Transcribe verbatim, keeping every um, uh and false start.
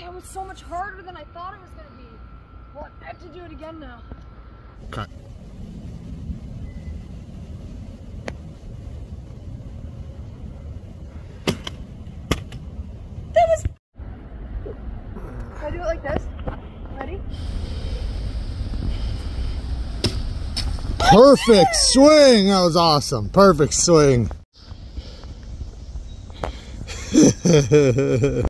It was so much harder than I thought it was going to be. Well, I have to do it again now. Okay. That was... Can I do it like this? Ready? Perfect swing. That was awesome. Perfect swing.